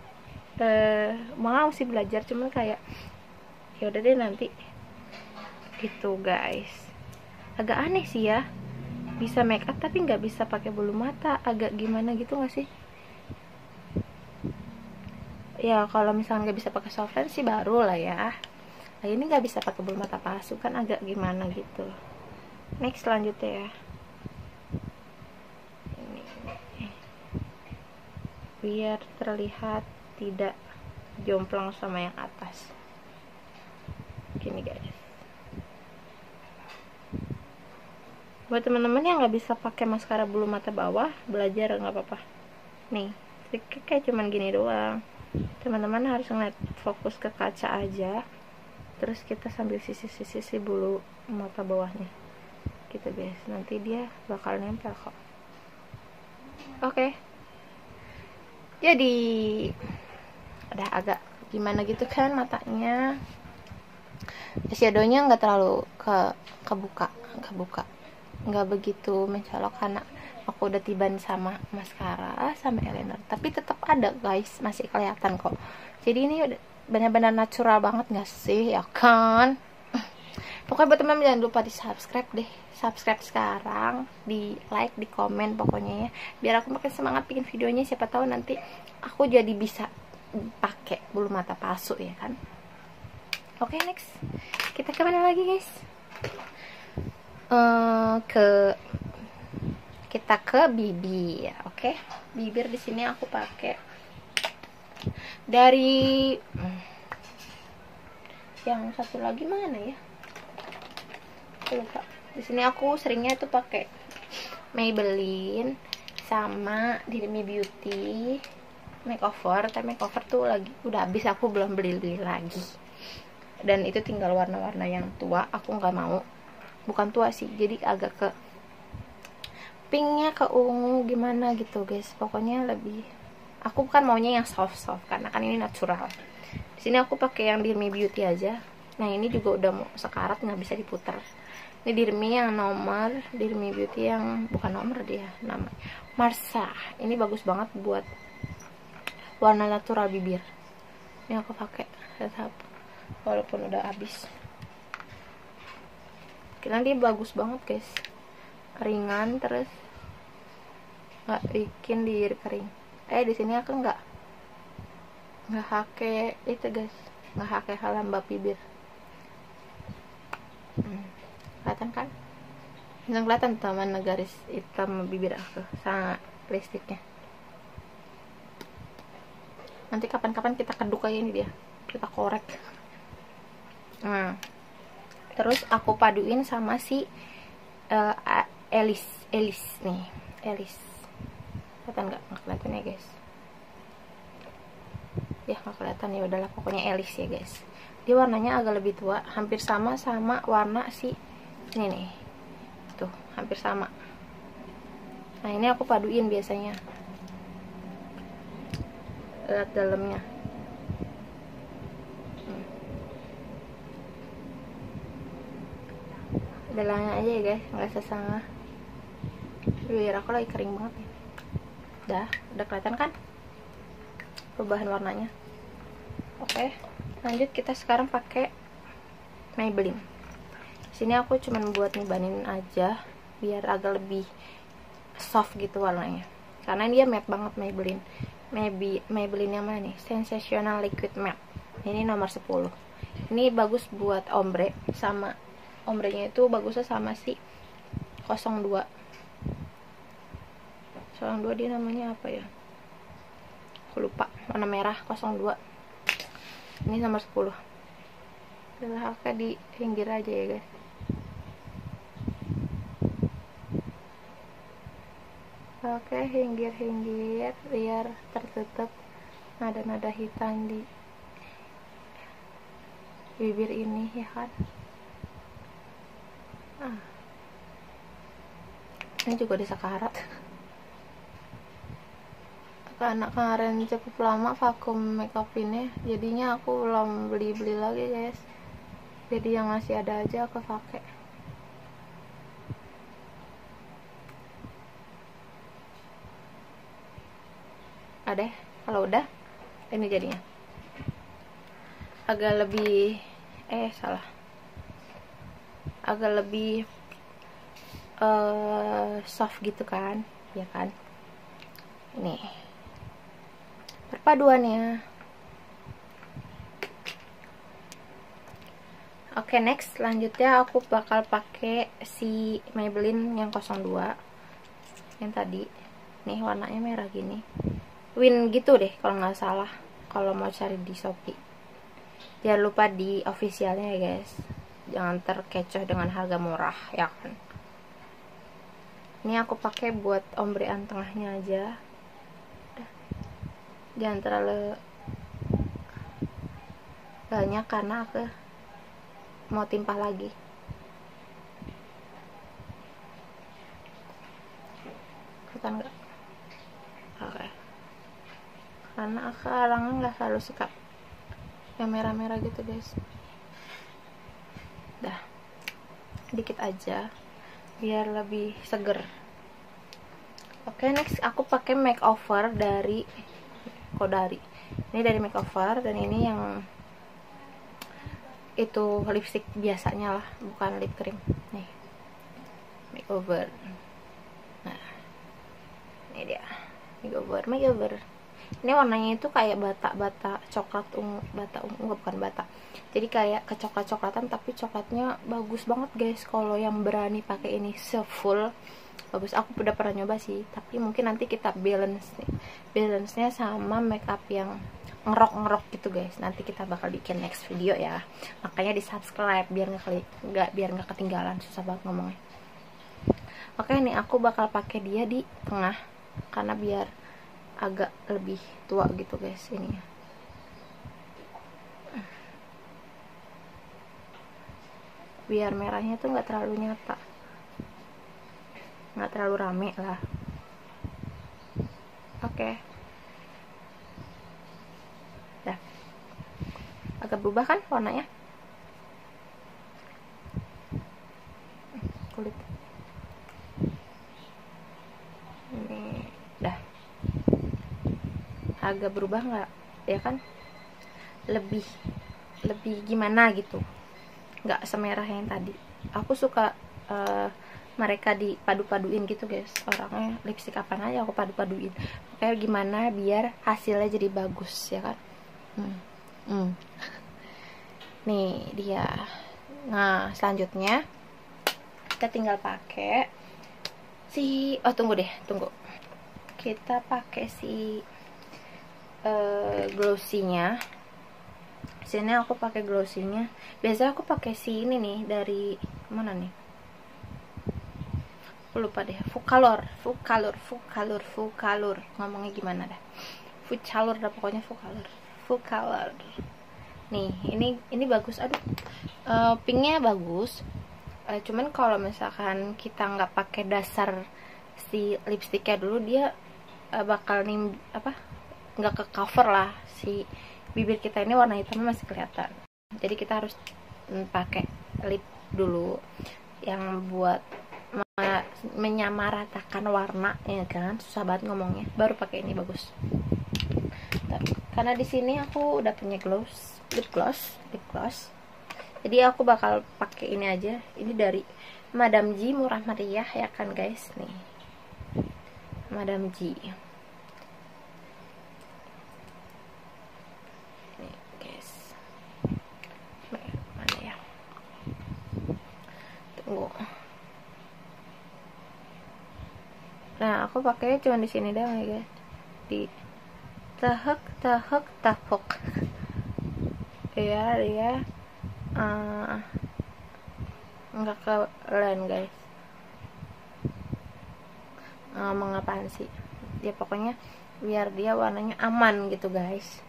mau sih belajar, cuman kayak ya udah deh nanti gitu guys. Agak aneh sih ya, bisa make up tapi nggak bisa pakai bulu mata, agak gimana gitu nggak sih? Ya kalau misalnya nggak bisa pakai soft lens sih baru lah ya. Nah ini nggak bisa pakai bulu mata palsu kan agak gimana gitu. Next selanjutnya ya, ini. Biar terlihat tidak jomplang sama yang atas gini guys. Buat teman-teman yang nggak bisa pakai maskara bulu mata bawah, belajar nggak apa-apa nih, triknya kayak cuman gini doang. Teman-teman harus ngeliat fokus ke kaca aja, terus kita sambil sisi bulu mata bawahnya gitu guys, nanti dia bakal nempel kok. Oke. Jadi udah agak gimana gitu kan matanya. Eyeshadownya nggak terlalu kebuka, nggak begitu mencolok karena aku udah tiban sama maskara sama eyeliner. Tapi tetap ada guys, masih kelihatan kok. Jadi ini udah benar-benar natural banget nggak sih ya kan. Pokoknya buat teman-teman jangan lupa di subscribe deh, subscribe sekarang, di like, di komen pokoknya ya, biar aku makin semangat bikin videonya. Siapa tahu nanti aku jadi bisa pakai bulu mata palsu ya kan. Oke, next kita kemana lagi guys? Kita ke bibir. Oke, bibir di sini aku pakai dari yang satu lagi mana ya, aku lupa. Di sini aku seringnya tuh pakai Maybelline sama Dirmi Beauty makeover. Tapi makeover tuh lagi udah habis, aku belum beli lagi. Dan itu tinggal warna-warna yang tua, aku nggak mau. Bukan tua sih, jadi agak ke pinknya ke ungu gimana gitu guys. Pokoknya lebih, aku bukan maunya yang soft karena kan ini natural. Di sini aku pakai yang Dirmi Beauty aja. Nah ini juga udah mau sekarat, nggak bisa diputar. Ini Dirmi yang nomor, Dirmi Beauty yang bukan nomor, dia nama Marsa. Ini bagus banget buat warna natural bibir. Ini aku pakai tetap walaupun udah habis. Karena dia bagus banget guys, ringan, terus nggak bikin bibir kering. Di sini aku nggak pakai itu guys, nggak pakai lembab bibir. Kelihatan kan? Nggak kelihatan teman garis hitam bibir aku sama lipstiknya. Nanti kapan-kapan kita keduk kayak ini dia, kita korek. Nah, terus aku paduin sama si Elis nih, Elis. Kelihatan nggak? Nggak kelihatan ya guys. Ya nggak kelihatan, ya udahlah, pokoknya Elis ya guys. Dia warnanya agak lebih tua, hampir sama warna si ini nih, tuh hampir sama. Nah ini aku paduin biasanya, lihat dalamnya. Dalamnya aja ya guys, nggak sesama. Biar aku lagi kering banget ya. Udah kelihatan kan perubahan warnanya. Oke, lanjut kita sekarang pakai Maybelline. Sini aku cuman buat nyebanin aja biar agak lebih soft gitu warnanya. Karena dia matte banget Maybelline. Maybelline yang mana nih? Sensational Liquid Matte. Ini nomor 10. Ini bagus buat ombre, sama ombrenya itu bagusnya sama si 02. 02 dia namanya apa ya? Aku lupa, warna merah 02. Ini nomor 10. Udah di pinggir aja ya guys. Oke, hinggir biar tertutup nada-nada hitam di bibir ini ya kan. Ini juga disekarat karena kemarin cukup lama vakum makeup ini, jadinya aku belum beli lagi guys. Jadi yang masih ada aja aku pakai. Ada kalau udah ini jadinya agak lebih agak lebih soft gitu kan, ya kan. Ini perpaduannya. Oke, next selanjutnya aku bakal pakai si Maybelline yang 02 yang tadi. Nih warnanya merah gini, win gitu deh kalau nggak salah, kalau mau cari di Shopee. Jangan lupa di officialnya ya guys, jangan terkecoh dengan harga murah ya kan. Ini aku pakai buat ombrean tengahnya aja, jangan terlalu banyak karena aku mau timpah lagi. Kelihatan nggak? Oke. Karena aku orangnya nggak selalu suka yang merah-merah gitu guys. Dah, dikit aja biar lebih seger. Oke, next aku pakai makeover dari Kodari. Ini dari makeover, dan ini yang itu lipstick biasanya lah, bukan lip cream. Nih, makeover. Nah, ini dia makeover. Ini warnanya itu kayak bata coklat ungu, bukan bata. Jadi kayak kecoklat-coklatan, tapi coklatnya bagus banget guys. Kalau yang berani pakai ini full bagus. Aku udah pernah nyoba sih, tapi mungkin nanti kita balance-nya sama makeup yang ngerok gitu guys. Nanti kita bakal bikin next video ya. Makanya di subscribe biar nggak ketinggalan, susah banget ngomongnya. Oke, nih aku bakal pakai dia di tengah. karena biar agak lebih tua gitu guys ini ya. Biar merahnya tuh nggak terlalu nyata, nggak terlalu rame lah. Oke. Dah, agak berubah kan warnanya, kulit ini dah agak berubah nggak ya kan, lebih gimana gitu, nggak semerah yang tadi. Aku suka mereka dipadu-paduin gitu guys, orangnya lipstick apa aja aku padu-paduin kayak gimana biar hasilnya jadi bagus ya kan. Nih dia. Nah selanjutnya kita tinggal pakai si tunggu, kita pakai si glossy-nya. Sini aku pakai glossy-nya. Biasanya aku pakai si ini nih, dari mana nih? Aku lupa deh. Fukalor. Ngomongnya gimana dah? Fukalor dah pokoknya, Fukalor. Nih, ini bagus. Aduh. Pinknya bagus. Cuman kalau misalkan kita nggak pakai dasar si lipstiknya dulu, dia bakal nggak ke cover lah si bibir kita ini, warna hitamnya masih kelihatan. Jadi kita harus pakai lip dulu yang buat menyamaratakan warna ya kan, susah banget ngomongnya, baru pakai ini bagus. Karena di sini aku udah punya lip gloss, jadi aku bakal pakai ini aja. Ini dari Madame G, murah meriah ya kan guys. Nih Madame G. Nih guys, mana ya, tunggu. Nah aku pakainya cuma di sini doang ya guys, di tahuk ya dia nggak keren guys. Ngomong apaan sih dia, pokoknya biar dia warnanya aman gitu guys.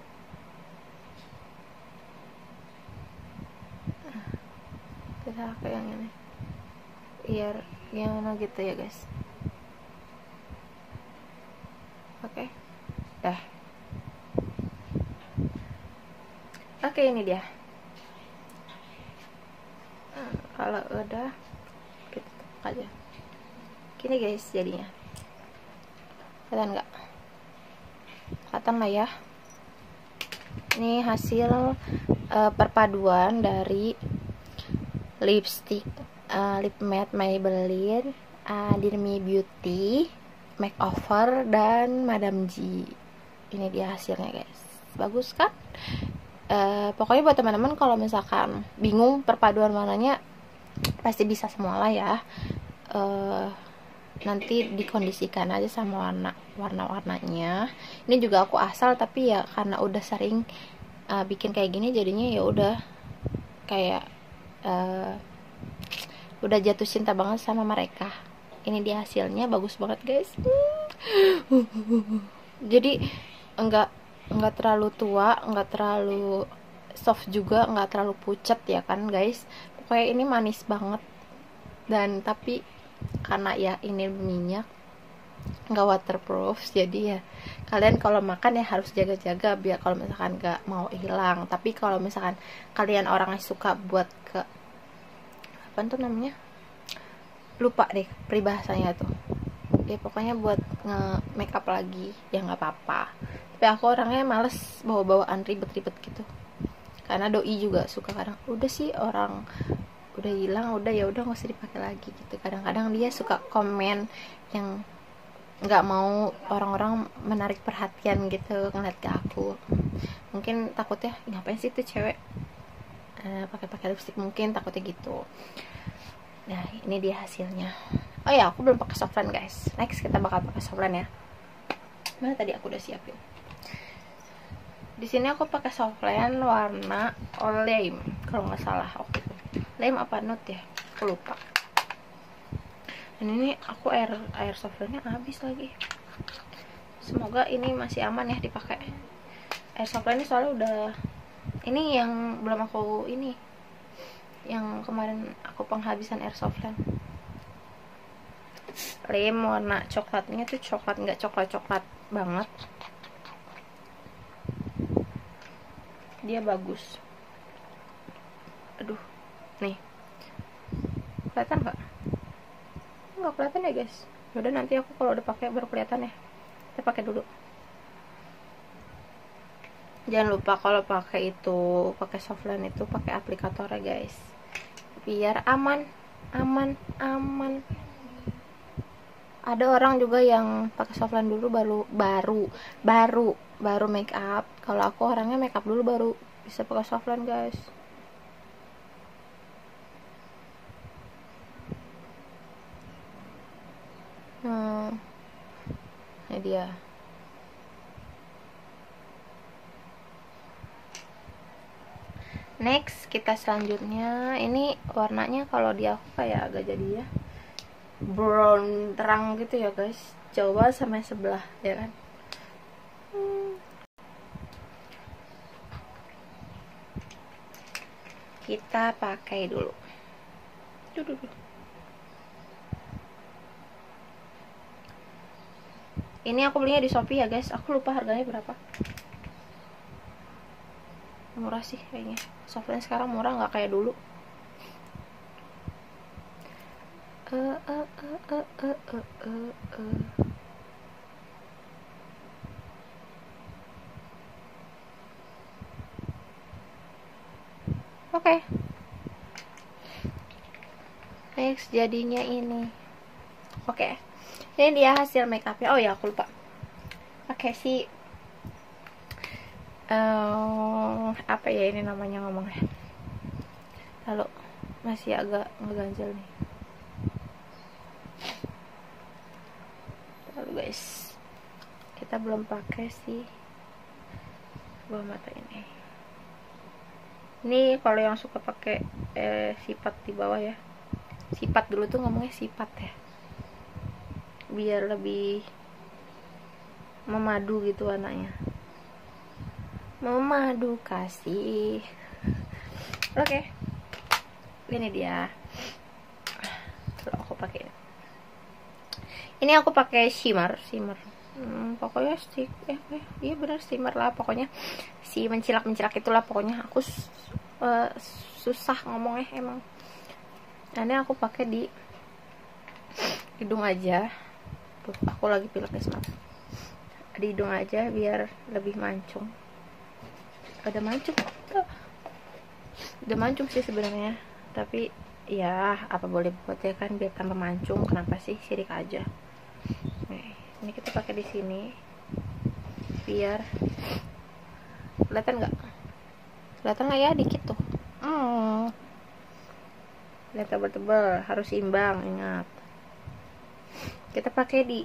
Kita pakai yang ini biar gimana gitu ya guys. Oke. Dah. Oke, ini dia. Kalau udah kita tutup aja. Gini guys jadinya. Kelihatan nggak? Kelihatan lah ya. Ini hasil perpaduan dari lipstick lip matte Maybelline, Dear Me Beauty, Makeover, dan Madame G. Ini dia hasilnya guys. Bagus kan? Pokoknya buat teman-teman kalau misalkan bingung perpaduan warnanya, pasti bisa semua lah ya. Nanti dikondisikan aja sama warna-warnanya. Ini juga aku asal, tapi ya karena udah sering bikin kayak gini, jadinya ya udah kayak udah jatuh cinta banget sama mereka. Ini dia hasilnya, bagus banget guys. Jadi enggak terlalu tua, enggak terlalu soft juga, enggak terlalu pucat ya kan guys. Pokoknya ini manis banget. Dan tapi karena ya ini minyak, enggak waterproof, jadi ya kalian kalau makan ya harus jaga-jaga biar kalau misalkan enggak mau hilang. Tapi kalau misalkan kalian orang yang suka buat ke apa tuh namanya, lupa deh peribahasanya tuh ya, pokoknya buat nge-make up lagi ya nggak apa-apa. Tapi aku orangnya males bawa-bawaan ribet-ribet gitu, karena doi juga suka kadang udah sih orang udah hilang, udah ya udah nggak usah dipakai lagi gitu. Kadang-kadang dia suka komen yang nggak mau orang-orang menarik perhatian gitu ngeliat ke aku. Mungkin takutnya ngapain sih tuh cewek pakai lipstick, mungkin takutnya gitu. Nah ini dia hasilnya. Oh ya, aku belum pakai softline guys. Next kita bakal pakai softline ya. Mana tadi aku udah siapin. Di sini aku pakai softline warna lime kalau nggak salah. Oke, lime apa nude ya? Aku lupa. Dan ini aku air softline-nya habis lagi. Semoga ini masih aman ya dipakai. Airsoft line ini soalnya udah, ini yang belum aku ini, yang kemarin aku penghabisan airsoft line. Lem warna coklatnya tuh coklat, nggak coklat banget, dia bagus. Aduh, nih kelihatan nggak kelihatan ya guys. Yaudah, nanti aku kalau udah pakai baru kelihatan ya. Kita pakai dulu. Jangan lupa kalau pakai softline itu pakai aplikator ya guys, biar aman. Ada orang juga yang pakai softline dulu baru make up. Kalau aku orangnya make up dulu baru bisa pakai softline guys. Ini dia. Next, kita selanjutnya, ini warnanya kalau di aku kayak agak jadi ya brown terang gitu ya guys. Coba sama sebelah ya kan. Kita pakai dulu. Ini aku belinya di Shopee ya guys. Aku lupa harganya berapa. Murah sih kayaknya. Softline sekarang murah, nggak kayak dulu. Oke. Next jadinya ini. Oke. Ini dia hasil makeupnya. Oh ya, aku lupa. Pakai si apa ya ini namanya ngomongnya. Lalu masih agak ngeganjel nih. Lalu guys, kita belum pakai si bawah mata ini. Ini kalau yang suka pakai sifat di bawah ya. Sifat dulu tuh ngomongnya sifat ya. Biar lebih memadu gitu warnanya. Memadu kasih. Oke. Ini dia. Kalau aku pakai ini aku pakai shimmer. Pokoknya stick iya benar shimmer lah pokoknya. Si mencilak itulah pokoknya. Aku susah ngomongnya emang. Nah, ini aku pakai di hidung aja. Tuh, aku lagi pilek guys, maaf. Di hidung aja biar lebih mancung. Udah mancung sih sebenarnya, tapi ya apa boleh buat ya kan, biar tambah mancung. Kenapa sih, sirik aja. Nih, ini kita pakai di sini biar kelihatan nggak ya, dikit tuh. Lihat tebel-tebel, harus imbang, ingat. Kita pakai di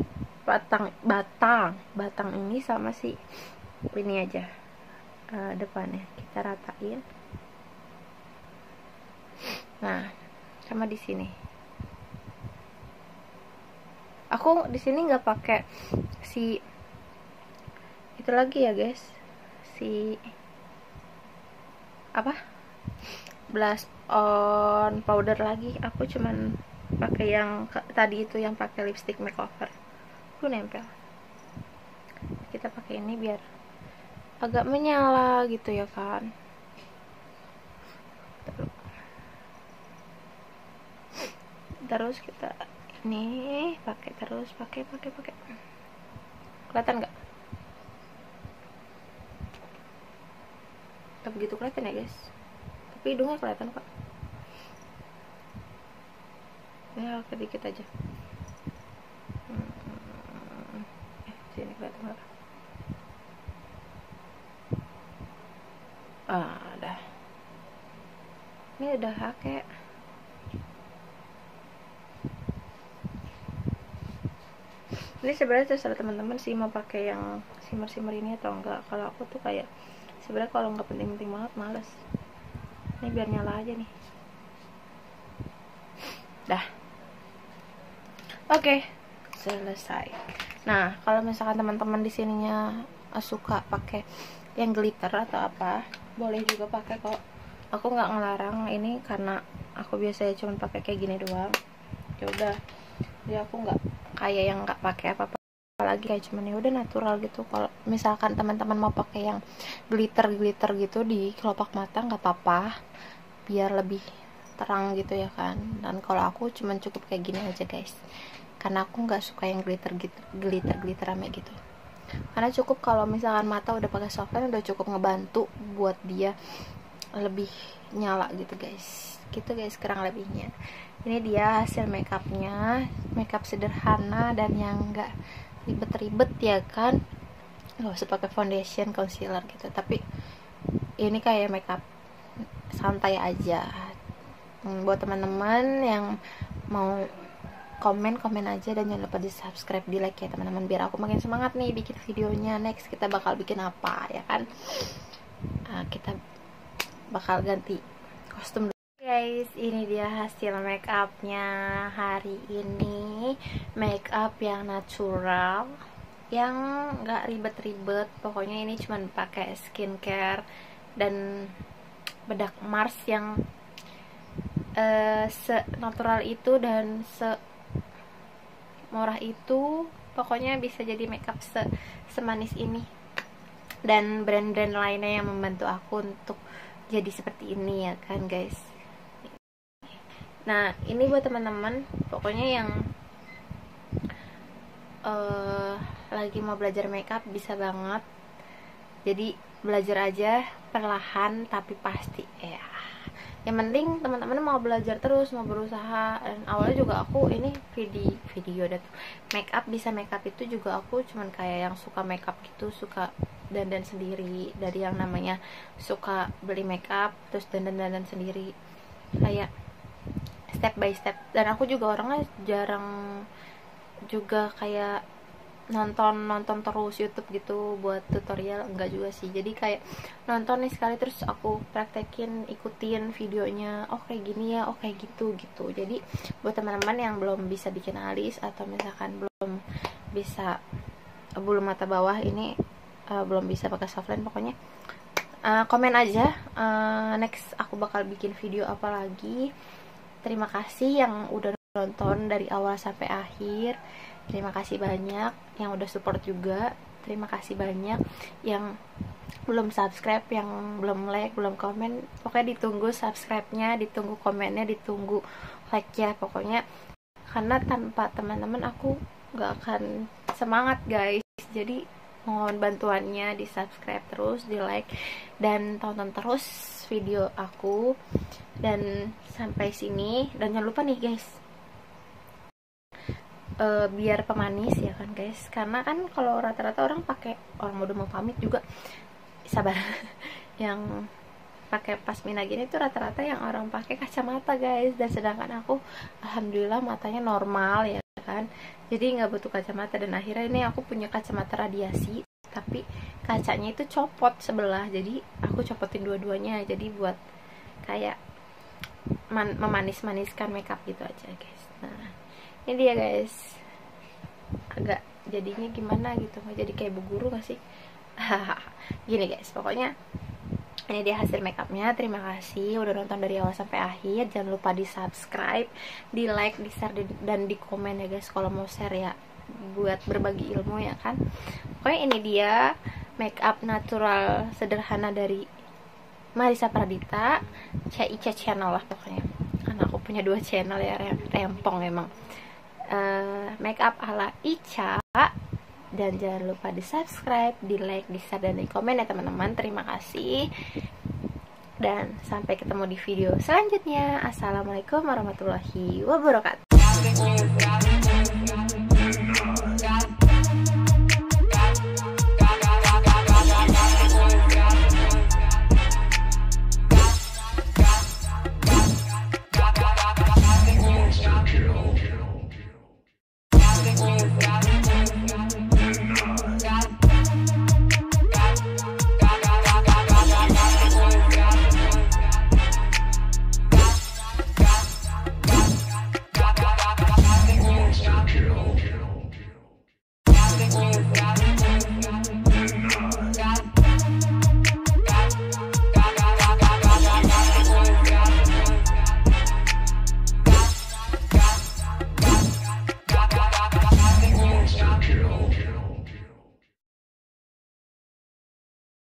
batang ini sama si ini aja. Depannya kita ratain. Nah, sama di sini. Aku di sini nggak pakai si itu lagi ya guys, si apa, blush on powder lagi. Aku cuman pakai yang tadi itu, yang pakai lipstick makeover. Tuh nempel. Kita pakai ini biar agak menyala gitu ya kan. Terus kita ini pakai terus, pakai. Kelihatan nggak? Tak begitu kelihatan ya guys, tapi hidungnya kelihatan kok. Ya sedikit aja. Sini kelihatan nggak? Udah. Ini udah pakai. Ini sebenarnya terserah teman-teman sih mau pakai yang shimmer ini atau enggak. Kalau aku tuh kayak sebenarnya kalau nggak penting-penting banget males. Ini biar nyala aja nih. Dah. Oke, selesai. Nah, kalau misalkan teman-teman di sininya suka pakai yang glitter atau apa, boleh juga pakai kok. Aku nggak ngelarang ini karena aku biasanya cuma pakai kayak gini doang. Ya udah, jadi aku nggak kayak yang nggak pakai apa-apa lagi, kayak cuman ya udah natural gitu. Kalau misalkan teman-teman mau pakai yang glitter gitu di kelopak mata, nggak apa-apa, biar lebih terang gitu ya kan. Dan kalau aku cuman cukup kayak gini aja guys, karena aku nggak suka yang glitter rame gitu. Karena cukup kalau misalkan mata udah pakai softline udah cukup ngebantu buat dia lebih nyala gitu guys. Gitu guys kurang lebihnya. Ini dia hasil makeupnya, makeup sederhana dan yang enggak ribet-ribet ya kan, nggak usah pakai foundation, concealer gitu. Tapi ini kayak makeup santai aja. Buat teman-teman yang mau komen aja, dan jangan lupa di subscribe, di like ya teman-teman, biar aku makin semangat nih bikin videonya. Next kita bakal bikin apa ya kan, kita bakal ganti kostum dulu. Guys, ini dia hasil make upnya hari ini. Make up yang natural, yang nggak ribet-ribet. Pokoknya ini cuman pakai skincare dan bedak Mars yang se-natural itu dan se-murah itu. Pokoknya bisa jadi makeup semanis ini. Dan brand-brand lainnya yang membantu aku untuk jadi seperti ini ya kan guys. Nah, ini buat teman-teman pokoknya yang lagi mau belajar makeup bisa banget. Jadi belajar aja perlahan tapi pasti ya. Yang penting teman-teman mau belajar terus, mau berusaha. Dan awalnya juga aku ini video dan makeup, bisa makeup itu juga aku cuman kayak yang suka makeup gitu, suka dandan sendiri, dari yang namanya suka beli makeup terus dandan sendiri, kayak step by step. Dan aku juga orangnya jarang juga kayak nonton terus YouTube gitu buat tutorial, enggak juga sih. Jadi kayak nonton nih sekali terus aku praktekin, ikutin videonya, oh kayak gini ya, oh kayak gitu. Jadi buat teman-teman yang belum bisa bikin alis atau misalkan belum bisa bulu mata bawah ini, belum bisa pakai softline, pokoknya komen aja, next aku bakal bikin video apa lagi. Terima kasih yang udah nonton dari awal sampai akhir. Terima kasih banyak yang udah support juga. Terima kasih banyak yang belum subscribe, yang belum like, belum komen. Pokoknya ditunggu subscribe-nya, ditunggu komennya, ditunggu like-nya pokoknya. Karena tanpa teman-teman aku gak akan semangat guys. Jadi mohon bantuannya, di subscribe terus, di like, dan tonton terus video aku. Dan sampai sini, dan jangan lupa nih guys, biar pemanis ya kan guys, karena kan kalau rata-rata orang pakai, orang udah mau pamit juga, sabar yang pakai pasmina gini tuh rata-rata yang orang pakai kacamata guys. Dan sedangkan aku alhamdulillah matanya normal ya kan, jadi nggak butuh kacamata. Dan akhirnya ini aku punya kacamata radiasi, tapi kacanya itu copot sebelah, jadi aku copotin dua-duanya. Jadi buat kayak memanis-maniskan makeup gitu aja guys. Nah ini dia guys, agak jadinya gimana gitu, nggak jadi kayak bu guru nggak sih? Gini guys, pokoknya ini dia hasil makeupnya. Terima kasih udah nonton dari awal sampai akhir. Jangan lupa di subscribe, di like, di share, dan di komen ya guys kalau mau share ya, buat berbagi ilmu ya kan. Pokoknya ini dia makeup natural sederhana dari Marisa Pardita, Ica channel lah pokoknya, karena aku punya 2 channel ya, rempong emang. Makeup ala Ica. Dan jangan lupa di subscribe, di like, di share, dan di komen ya teman-teman. Terima kasih, dan sampai ketemu di video selanjutnya. Assalamualaikum warahmatullahi wabarakatuh.